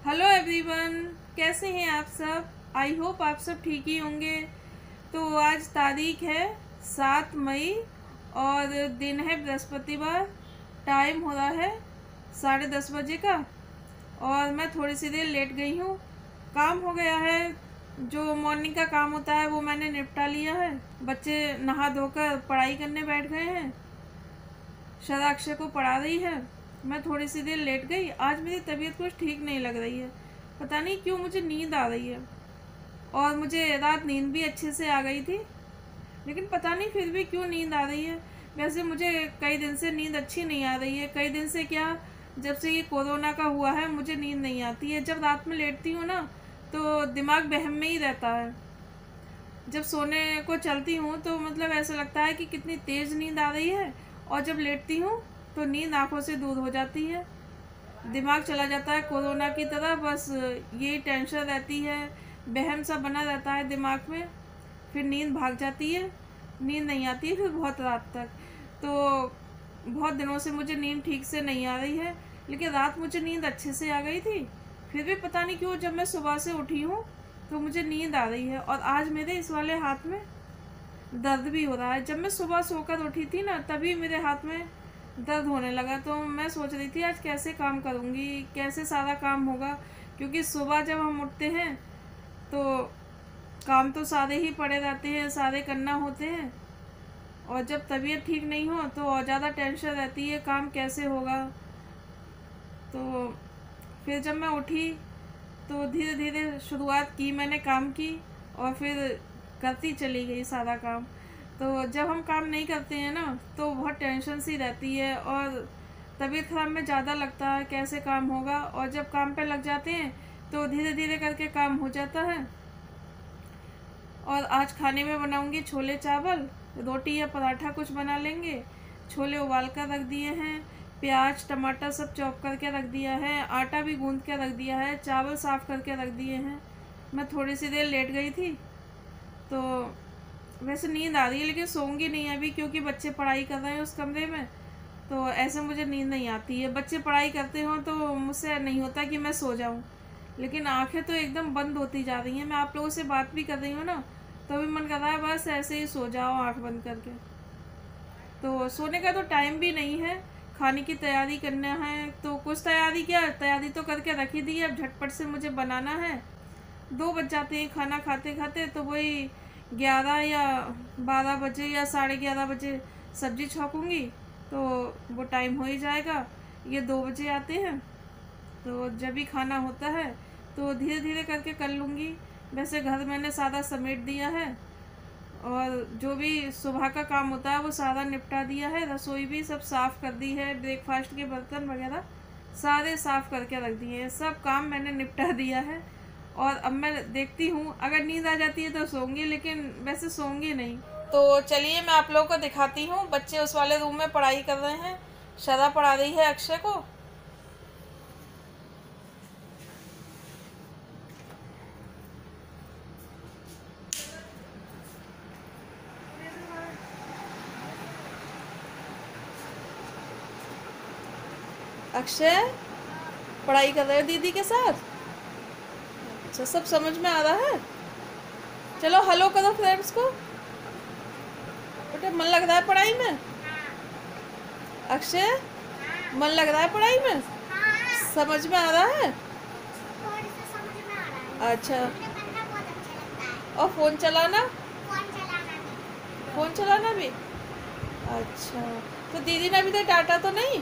Hello everyone, कैसे हैं आप सब। आई होप आप सब ठीक ही होंगे। तो आज तारीख है 7 मई और दिन है बृहस्पतिवार। टाइम हो रहा है 10:30 बजे का और मैं थोड़ी सी देर लेट गई हूँ। काम हो गया है, जो मॉर्निंग का काम होता है वो मैंने निपटा लिया है। बच्चे नहा धोकर पढ़ाई करने बैठ गए हैं। श्रद्धा अक्षय को पढ़ा रही है। मैं थोड़ी सी देर लेट गई। आज मेरी तबीयत कुछ ठीक नहीं लग रही है, पता नहीं क्यों मुझे नींद आ रही है। और मुझे रात नींद भी अच्छे से आ गई थी, लेकिन पता नहीं फिर भी क्यों नींद आ रही है। वैसे मुझे कई दिन से नींद अच्छी नहीं आ रही है। कई दिन से क्या, जब से ये कोरोना का हुआ है मुझे नींद नहीं आती है। जब रात में लेटती हूँ ना तो दिमाग बहम में ही रहता है। जब सोने को चलती हूँ तो मतलब ऐसा लगता है कि कितनी तेज़ नींद आ रही है, और जब लेटती हूँ तो नींद आंखों से दूर हो जाती है। दिमाग चला जाता है कोरोना की तरह। बस यही टेंशन रहती है, बहम सा बना रहता है दिमाग में। फिर नींद भाग जाती है, नींद नहीं आती है फिर बहुत रात तक। तो बहुत दिनों से मुझे नींद ठीक से नहीं आ रही है, लेकिन रात मुझे नींद अच्छे से आ गई थी। फिर भी पता नहीं क्यों जब मैं सुबह से उठी हूँ तो मुझे नींद आ रही है। और आज मेरे इस वाले हाथ में दर्द भी हो रहा है। जब मैं सुबह सोकर उठी थी ना तभी मेरे हाथ में दर्द होने लगा। तो मैं सोच रही थी आज कैसे काम करूँगी, कैसे सारा काम होगा। क्योंकि सुबह जब हम उठते हैं तो काम तो सारे ही पड़े रहते हैं, सारे करना होते हैं। और जब तबीयत ठीक नहीं हो तो और ज़्यादा टेंशन रहती है काम कैसे होगा। तो फिर जब मैं उठी तो धीरे धीरे शुरुआत की मैंने काम की, और फिर करती चली गई सारा काम। तो जब हम काम नहीं करते हैं ना तो बहुत टेंशन सी रहती है, और तबीयत खराब में ज़्यादा लगता है कैसे काम होगा। और जब काम पे लग जाते हैं तो धीरे धीरे करके काम हो जाता है। और आज खाने में बनाऊंगी छोले चावल, रोटी या पराठा कुछ बना लेंगे। छोले उबाल कर रख दिए हैं, प्याज टमाटर सब चॉप करके रख दिया है, आटा भी गूंद के रख दिया है, चावल साफ़ करके रख दिए हैं। मैं थोड़ी सी देर लेट गई थी। तो वैसे नींद आ रही है लेकिन सोऊंगी नहीं अभी, क्योंकि बच्चे पढ़ाई कर रहे हैं उस कमरे में। तो ऐसे मुझे नींद नहीं आती है। बच्चे पढ़ाई करते हों तो मुझसे नहीं होता कि मैं सो जाऊं, लेकिन आंखें तो एकदम बंद होती जा रही हैं। मैं आप लोगों से बात भी कर रही हूँ ना तो भी मन कर रहा है बस ऐसे ही सो जाओ आंख बंद करके। तो सोने का तो टाइम भी नहीं है, खाने की तैयारी करना है। तो कुछ तैयारी, क्या तैयारी तो करके रखी दी है, अब झटपट से मुझे बनाना है। 2 बज जाते हैं खाना खाते खाते, तो वही 11 या 12 बजे या 11:30 बजे सब्जी छौंकूँगी तो वो टाइम हो ही जाएगा। ये 2 बजे आते हैं, तो जब भी खाना होता है तो धीरे धीरे करके कर लूँगी। वैसे घर मैंने सारा समेट दिया है, और जो भी सुबह का काम होता है वो सारा निपटा दिया है। रसोई भी सब साफ़ कर दी है, ब्रेकफास्ट के बर्तन वगैरह सारे साफ़ करके रख दिए हैं। सब काम मैंने निपटा दिया है। और अब मैं देखती हूँ अगर नींद आ जाती है तो सोऊंगी, लेकिन वैसे सोऊंगी नहीं। तो चलिए मैं आप लोगों को दिखाती हूँ। बच्चे उस वाले रूम में पढ़ाई कर रहे हैं, श्रद्धा पढ़ा रही है अक्षय को। अक्षय पढ़ाई कर रहे हो दीदी के साथ? अच्छा, सब समझ में आ रहा है? चलो हेलो करो फ्रेंड्स को। बेटा मन लग रहा है पढ़ाई में? अक्षय मन लग रहा है पढ़ाई में? समझ में आ रहा है? अच्छा, और फोन चलाना? फोन चलाना भी? अच्छा, तो दीदी ने अभी तक डांटा तो नहीं?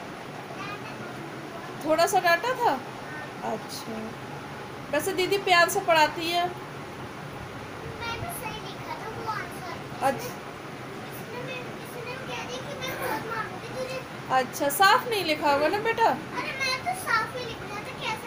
थोड़ा सा डांटा था? अच्छा, वैसे दीदी प्यार से पढ़ाती है। अच्छा, अच्छा साफ नहीं लिखा होगा ना बेटा? अरे मैं तो साफ ही लिखा था, कैसे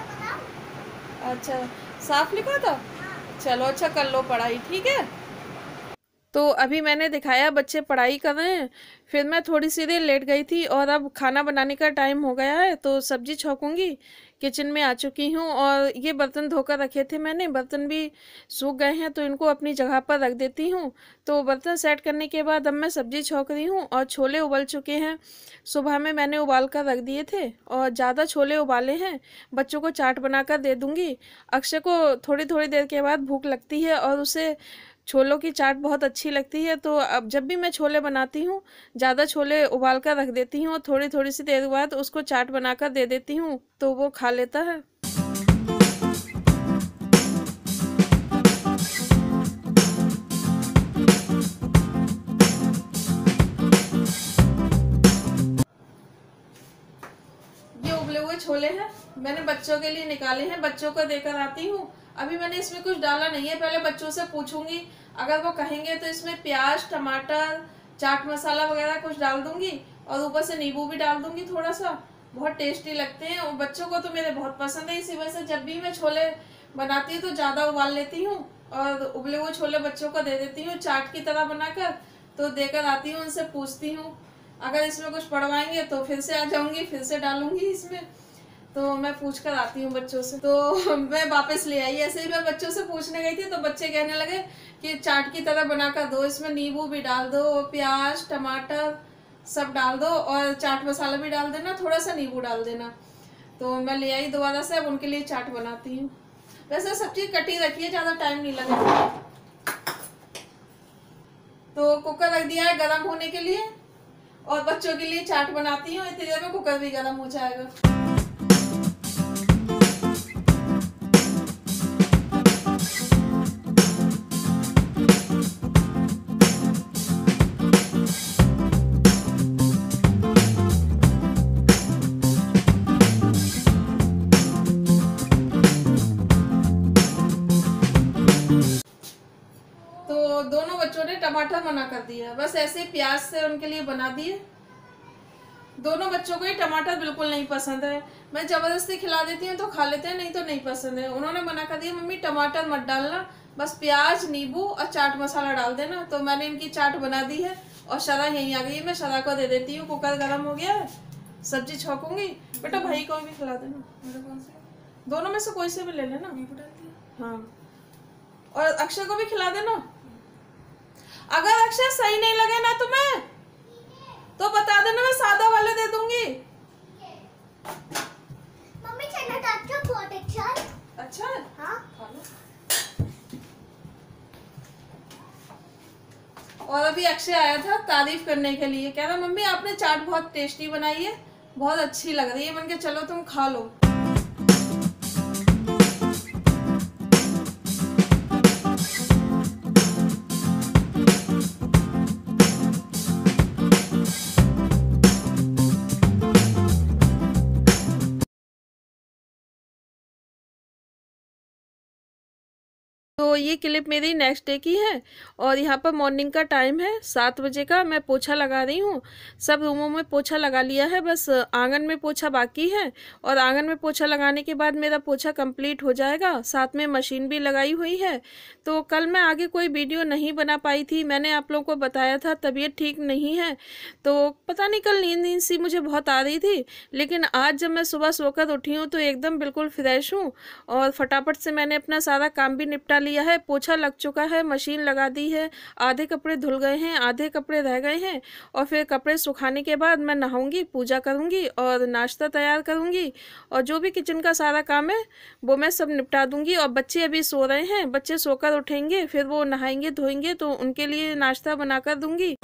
बताऊं? अच्छा, साफ लिखा था। चलो अच्छा कर लो पढ़ाई, ठीक है। तो अभी मैंने दिखाया बच्चे पढ़ाई कर रहे हैं, फिर मैं थोड़ी सी देर लेट गई थी और अब खाना बनाने का टाइम हो गया है तो सब्जी छौंकूंगी। किचन में आ चुकी हूँ और ये बर्तन धोकर रखे थे मैंने, बर्तन भी सूख गए हैं तो इनको अपनी जगह पर रख देती हूँ। तो बर्तन सेट करने के बाद अब मैं सब्जी छौंक रही हूँ और छोले उबल चुके हैं। सुबह में मैंने उबाल कर रख दिए थे और ज़्यादा छोले उबाले हैं, बच्चों को चाट बनाकर दे दूँगी। अक्षय को थोड़ी थोड़ी देर के बाद भूख लगती है और उसे छोलों की चाट बहुत अच्छी लगती है, तो अब जब भी मैं छोले बनाती हूँ ज़्यादा छोले उबाल कर रख देती हूँ और थोड़ी थोड़ी सी देर बाद उसको चाट बनाकर दे देती हूँ तो वो खा लेता है। ये उबले हुए छोले हैं, मैंने बच्चों के लिए निकाले हैं, बच्चों को देकर आती हूँ। अभी मैंने इसमें कुछ डाला नहीं है, पहले बच्चों से पूछूंगी, अगर वो कहेंगे तो इसमें प्याज, टमाटर, चाट मसाला वगैरह कुछ डाल दूंगी और ऊपर से नींबू भी डाल दूंगी थोड़ा सा। बहुत टेस्टी लगते हैं और बच्चों को तो मेरे बहुत पसंद है। इसी वजह से जब भी मैं छोले बनाती हूँ तो ज़्यादा उबाल लेती हूँ और उबले हुए छोले बच्चों को दे देती हूँ चाट की तरह बनाकर। तो देकर आती हूँ, उनसे पूछती हूँ, अगर इसमें कुछ पड़वाएंगे तो फिर से आ जाऊंगी, फिर से डालूंगी इसमें। तो मैं पूछ कर आती हूँ बच्चों से, तो मैं वापस ले आई। ऐसे ही मैं बच्चों से पूछने गई थी तो बच्चे कहने लगे कि चाट की तरह बनाकर दो, इसमें नींबू भी डाल दो, प्याज, टमाटर सब डाल दो और चाट मसाला भी डाल देना, थोड़ा सा नींबू डाल देना। तो मैं ले आई दोबारा से, अब उनके लिए चाट बनाती हूँ। वैसे सब चीज़ कटी रखी है, ज़्यादा टाइम नहीं लगेगा। तो कुकर रख दिया है गर्म होने के लिए और बच्चों के लिए चाट बनाती हूँ, इतनी देर में कुकर भी गर्म हो जाएगा। तो दोनों बच्चों ने टमाटर मना कर दिया, बस ऐसे प्याज से उनके लिए बना दिए। दोनों बच्चों को ही टमाटर बिल्कुल नहीं पसंद है, मैं जबरदस्ती खिला देती हूँ तो खा लेते हैं, नहीं तो नहीं पसंद है। उन्होंने मना कर दिया, मम्मी टमाटर मत डालना, बस प्याज, नींबू और चाट मसाला डाल देना। तो मैंने इनकी चाट बना दी है और शरा यहीं आ गई है, मैं शरा को दे देती हूँ। कुकर गर्म हो गया है, सब्जी छौंकूंगी। बेटा भाई को भी खिला देना, दोनों में से कोई से भी ले लेना। हाँ, और अक्षय को भी खिला देना। अगर अक्षय सही नहीं लगे ना तुम्हें तो बता देना, मैं सादा वाले दे दूंगी। मम्मी चना डालते हो बहुत अच्छा। अच्छा है? हाँ। खा लो। और अभी अक्षय आया था तारीफ करने के लिए, कह रहा मम्मी आपने चाट बहुत टेस्टी बनाई है, बहुत अच्छी लग रही है। मैंने कहा चलो तुम खा लो। तो ये क्लिप मेरी नेक्स्ट डे की है और यहाँ पर मॉर्निंग का टाइम है 7 बजे का। मैं पोछा लगा रही हूँ, सब रूमों में पोछा लगा लिया है, बस आंगन में पोछा बाकी है और आंगन में पोछा लगाने के बाद मेरा पोछा कंप्लीट हो जाएगा। साथ में मशीन भी लगाई हुई है। तो कल मैं आगे कोई वीडियो नहीं बना पाई थी, मैंने आप लोगों को बताया था तबीयत ठीक नहीं है, तो पता नहीं कल नींद सी मुझे बहुत आ रही थी। लेकिन आज जब मैं सुबह सोकर उठी हूँ तो एकदम बिल्कुल फ्रेश हूँ और फटाफट से मैंने अपना सारा काम भी निपटा लिया है। पोछा लग चुका है, मशीन लगा दी है, आधे कपड़े धुल गए हैं, आधे कपड़े रह गए हैं और फिर कपड़े सुखाने के बाद मैं नहाऊंगी, पूजा करूंगी और नाश्ता तैयार करूंगी और जो भी किचन का सारा काम है वो मैं सब निपटा दूंगी। और बच्चे अभी सो रहे हैं, बच्चे सोकर उठेंगे फिर वो नहाएंगे धोएंगे तो उनके लिए नाश्ता बनाकर दूंगी।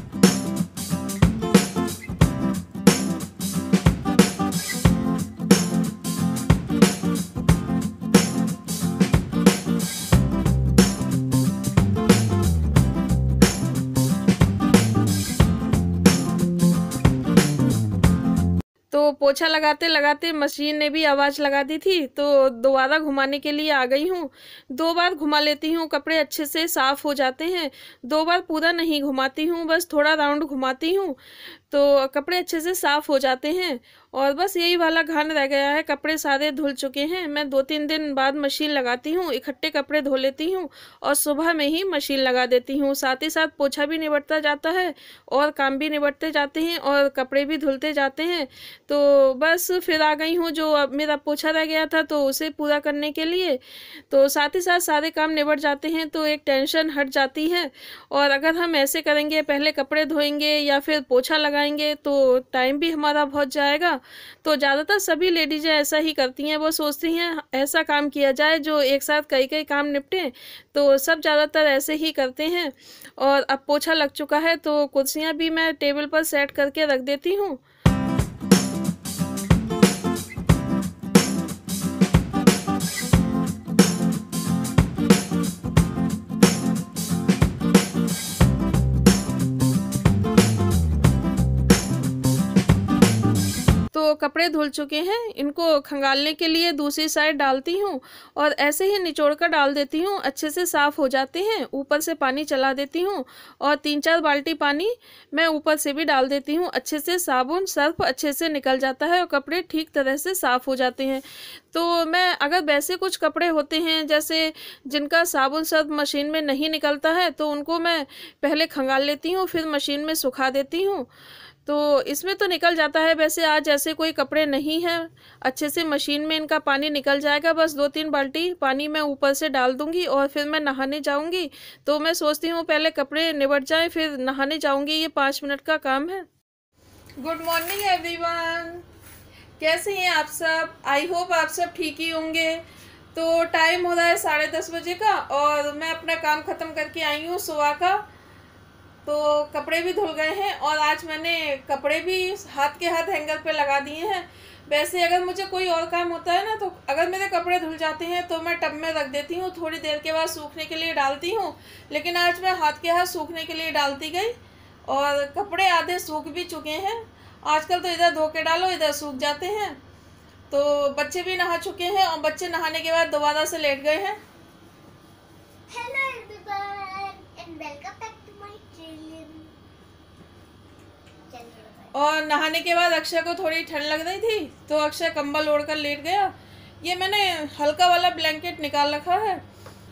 तो पोछा लगाते लगाते मशीन ने भी आवाज़ लगा दी थी तो दोबारा घुमाने के लिए आ गई हूँ। 2 बार घुमा लेती हूँ, कपड़े अच्छे से साफ़ हो जाते हैं। 2 बार पूरा नहीं घुमाती हूँ, बस थोड़ा राउंड घुमाती हूँ। तो कपड़े अच्छे से साफ़ हो जाते हैं। और बस यही वाला घान रह गया है, कपड़े सारे धुल चुके हैं। मैं 2-3 दिन बाद मशीन लगाती हूँ, इकट्ठे कपड़े धो लेती हूँ और सुबह में ही मशीन लगा देती हूँ। साथ ही साथ पोछा भी निबटता जाता है और काम भी निबटते जाते हैं और कपड़े भी धुलते जाते हैं। तो बस फिर आ गई हूँ, जो अब मेरा पोछा रह गया था तो उसे पूरा करने के लिए। तो साथ ही साथ सारे काम निबट जाते हैं तो एक टेंशन हट जाती है। और अगर हम ऐसे करेंगे, पहले कपड़े धोएंगे या फिर पोछा लगाएंगे, तो टाइम भी हमारा बहुत जाएगा। तो ज़्यादातर सभी लेडीज़ें ऐसा ही करती हैं, वो सोचती हैं ऐसा काम किया जाए जो एक साथ कई कई काम निपटें। तो सब ज़्यादातर ऐसे ही करते हैं। और अब पोछा लग चुका है तो कुर्सियाँ भी मैं टेबल पर सेट करके रख देती हूँ। तो कपड़े धुल चुके हैं, इनको खंगालने के लिए दूसरी साइड डालती हूँ और ऐसे ही निचोड़ कर डाल देती हूँ, अच्छे से साफ़ हो जाते हैं। ऊपर से पानी चला देती हूँ और 3-4 बाल्टी पानी मैं ऊपर से भी डाल देती हूँ। अच्छे से साबुन सर्फ अच्छे से निकल जाता है और कपड़े ठीक तरह से साफ़ हो जाते हैं। तो मैं अगर वैसे कुछ कपड़े होते हैं जैसे जिनका साबुन सर्फ मशीन में नहीं निकलता है, तो उनको मैं पहले खंगाल लेती हूँ, फिर मशीन में सुखा देती हूँ। तो इसमें तो निकल जाता है। वैसे आज ऐसे कोई कपड़े नहीं हैं, अच्छे से मशीन में इनका पानी निकल जाएगा। बस 2-3 बाल्टी पानी मैं ऊपर से डाल दूंगी और फिर मैं नहाने जाऊंगी। तो मैं सोचती हूँ पहले कपड़े निबट जाएं फिर नहाने जाऊंगी, ये 5 मिनट का काम है। गुड मॉर्निंग एवरीवन, कैसे हैं आप सब? आई होप आप सब ठीक ही होंगे। तो टाइम हो रहा है 10:30 बजे का और मैं अपना काम ख़त्म करके आई हूँ सुबह का। तो कपड़े भी धुल गए हैं और आज मैंने कपड़े भी हाथ के हाथ हैंगर पे लगा दिए हैं। वैसे अगर मुझे कोई और काम होता है ना, तो अगर मेरे कपड़े धुल जाते हैं तो मैं टब में रख देती हूँ, थोड़ी देर के बाद सूखने के लिए डालती हूँ। लेकिन आज मैं हाथ के हाथ सूखने के लिए डालती गई और कपड़े आधे सूख भी चुके हैं। आजकल तो इधर धो के डालो इधर सूख जाते हैं। तो बच्चे भी नहा चुके हैं और बच्चे नहाने के बाद दोबारा से लेट गए हैं। Hello everyone and welcome back to my channel. और नहाने के बाद अक्षय को थोड़ी ठंड लग रही थी तो अक्षय कंबल ओढ़कर लेट गया। ये मैंने हल्का वाला ब्लैंकेट निकाल रखा है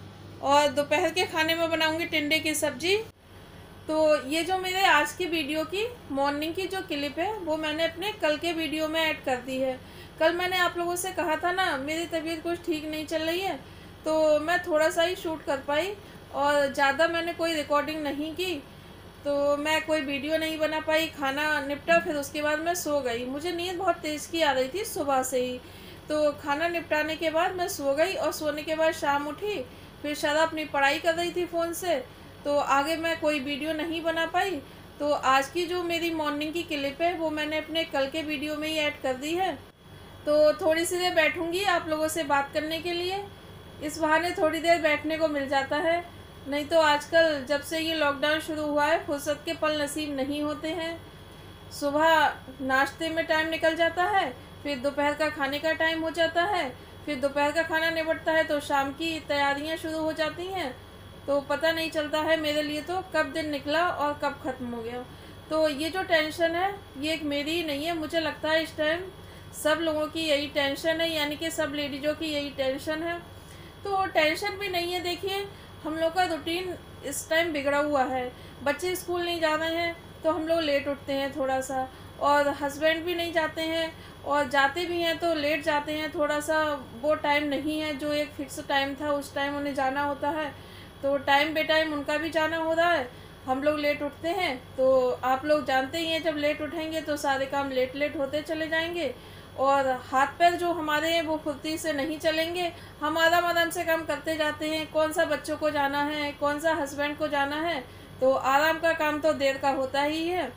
और दोपहर के खाने में बनाऊंगी टिंडे की सब्जी। तो ये जो मेरे आज की वीडियो की मॉर्निंग की जो क्लिप है वो मैंने अपने कल के वीडियो में ऐड कर दी है। कल मैंने आप लोगों से कहा था ना मेरी तबीयत कुछ ठीक नहीं चल रही है, तो मैं थोड़ा सा ही शूट कर पाई और ज़्यादा मैंने कोई रिकॉर्डिंग नहीं की, तो मैं कोई वीडियो नहीं बना पाई। खाना निपटा फिर उसके बाद मैं सो गई। मुझे नींद बहुत तेज़ की आ रही थी सुबह से ही, तो खाना निपटाने के बाद मैं सो गई और सोने के बाद शाम उठी, फिर शायद अपनी पढ़ाई कर रही थी फ़ोन से, तो आगे मैं कोई वीडियो नहीं बना पाई। तो आज की जो मेरी मॉर्निंग की क्लिप है वो मैंने अपने कल के वीडियो में ही ऐड कर दी है। तो थोड़ी सी देर बैठूंगी आप लोगों से बात करने के लिए, इस बहाने थोड़ी देर बैठने को मिल जाता है। नहीं तो आजकल जब से ये लॉकडाउन शुरू हुआ है फुर्सत के पल नसीब नहीं होते हैं। सुबह नाश्ते में टाइम निकल जाता है, फिर दोपहर का खाने का टाइम हो जाता है, फिर दोपहर का खाना निपटता है तो शाम की तैयारियां शुरू हो जाती हैं। तो पता नहीं चलता है मेरे लिए तो कब दिन निकला और कब ख़त्म हो गया। तो ये जो टेंशन है ये एक मेरी ही नहीं है, मुझे लगता है इस टाइम सब लोगों की यही टेंशन है, यानी कि सब लेडीज़ों की यही टेंशन है। तो टेंशन भी नहीं है, देखिए हम लोग का रूटीन इस टाइम बिगड़ा हुआ है। बच्चे स्कूल नहीं जा रहे हैं तो हम लोग लेट उठते हैं थोड़ा सा, और हस्बैंड भी नहीं जाते हैं और जाते भी हैं तो लेट जाते हैं थोड़ा सा। वो टाइम नहीं है जो एक फिक्स टाइम था, उस टाइम उन्हें जाना होता है, तो टाइम बे टाइम उनका भी जाना हो रहा है। हम लोग लेट उठते हैं तो आप लोग जानते ही हैं जब लेट उठेंगे तो सारे काम लेट लेट होते चले जाएंगे और हाथ पैर जो हमारे हैं वो फुर्ती से नहीं चलेंगे। हम आराम आराम से काम करते जाते हैं, कौन सा बच्चों को जाना है, कौन सा हस्बैंड को जाना है, तो आराम का काम तो देर का होता ही है।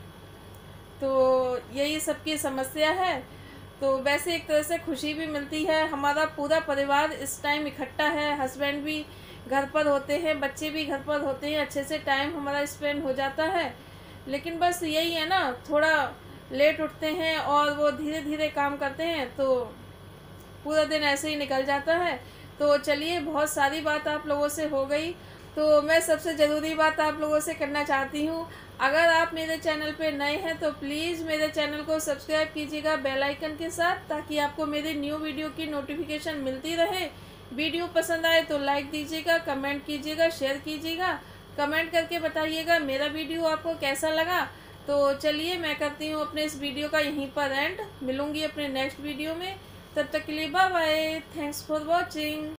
तो यही सबकी समस्या है। तो वैसे एक तरह से खुशी भी मिलती है, हमारा पूरा परिवार इस टाइम इकट्ठा है, हस्बैंड भी घर पर होते हैं, बच्चे भी घर पर होते हैं, अच्छे से टाइम हमारा स्पेंड हो जाता है। लेकिन बस यही है ना, थोड़ा लेट उठते हैं और वो धीरे धीरे काम करते हैं तो पूरा दिन ऐसे ही निकल जाता है। तो चलिए, बहुत सारी बात आप लोगों से हो गई, तो मैं सबसे ज़रूरी बात आप लोगों से करना चाहती हूँ। अगर आप मेरे चैनल पे नए हैं तो प्लीज़ मेरे चैनल को सब्सक्राइब कीजिएगा बेल आइकन के साथ, ताकि आपको मेरी न्यू वीडियो की नोटिफिकेशन मिलती रहे। वीडियो पसंद आए तो लाइक दीजिएगा, कमेंट कीजिएगा, शेयर कीजिएगा। कमेंट करके बताइएगा मेरा वीडियो आपको कैसा लगा। तो चलिए मैं करती हूँ अपने इस वीडियो का यहीं पर एंड। मिलूँगी अपने नेक्स्ट वीडियो में। तब तक के लिए bye bye. Thanks for watching.